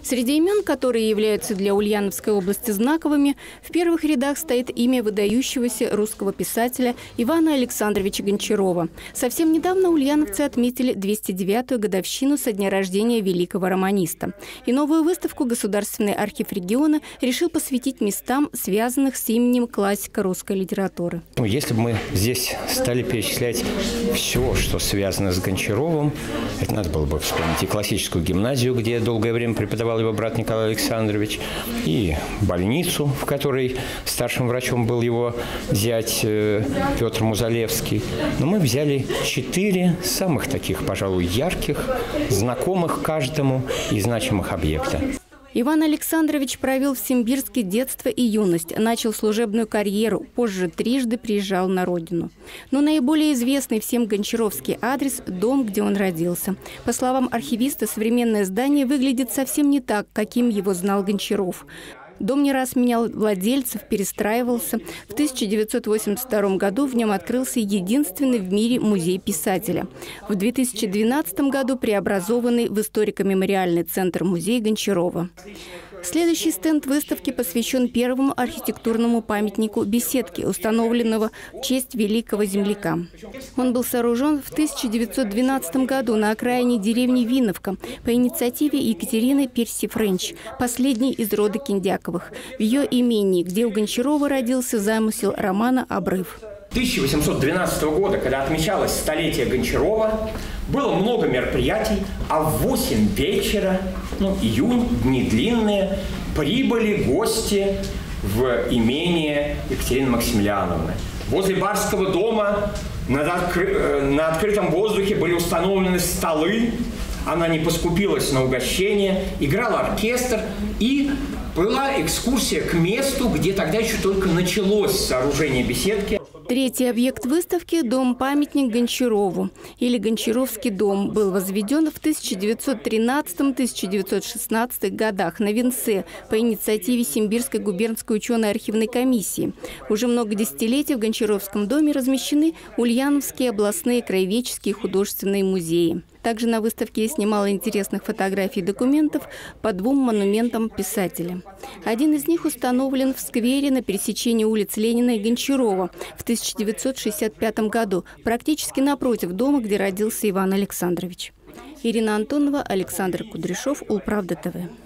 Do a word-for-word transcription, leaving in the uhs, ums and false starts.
Среди имен, которые являются для Ульяновской области знаковыми, в первых рядах стоит имя выдающегося русского писателя Ивана Александровича Гончарова. Совсем недавно ульяновцы отметили двести девятую годовщину со дня рождения великого романиста. И новую выставку Государственный архив региона решил посвятить местам, связанных с именем классика русской литературы. Если бы мы здесь стали перечислять все, что связано с Гончаровым, это надо было бы вспомнить и классическую гимназию, где долгое время преподавал его брат Николай Александрович, и больницу, в которой старшим врачом был его зять Петр Музалевский. Но мы взяли четыре самых таких, пожалуй, ярких, знакомых каждому и значимых объекта. Иван Александрович провел в Симбирске детство и юность, начал служебную карьеру, позже трижды приезжал на родину. Но наиболее известный всем гончаровский адрес – дом, где он родился. По словам архивиста, современное здание выглядит совсем не так, каким его знал Гончаров. Дом не раз менял владельцев, перестраивался. В тысяча девятьсот восемьдесят втором году в нем открылся единственный в мире музей писателя. В две тысячи двенадцатом году преобразованный в историко-мемориальный центр музей Гончарова. Следующий стенд выставки посвящен первому архитектурному памятнику «Беседки», установленного в честь великого земляка. Он был сооружен в тысяча девятьсот двенадцатом году на окраине деревни Виновка по инициативе Екатерины Перси-Френч, последней из рода Киндяковых, в ее имении, где у Гончарова родился замысел романа «Обрыв». тысяча восемьсот двенадцатого года, когда отмечалось столетие Гончарова, было много мероприятий, а в восемь вечера, ну, июнь, дни длинные, прибыли гости в имение Екатерины Максимилиановны. Возле барского дома на, откры... на открытом воздухе были установлены столы, она не поскупилась на угощение, играл оркестр, и была экскурсия к месту, где тогда еще только началось сооружение беседки. Третий объект выставки – дом-памятник Гончарову, или Гончаровский дом, был возведен в тысяча девятьсот тринадцатом — тысяча девятьсот шестнадцатом годах на Винце по инициативе Симбирской губернской учено-архивной комиссии. Уже много десятилетий в Гончаровском доме размещены Ульяновские областные краеведческие и художественные музеи. Также на выставке есть немало интересных фотографий и документов по двум монументам писателя. Один из них установлен в сквере на пересечении улиц Ленина и Гончарова в тысяча девятьсот шестьдесят пятом году, практически напротив дома, где родился Иван Александрович. Ирина Антонова, Александр Кудряшов, Улправда ТВ.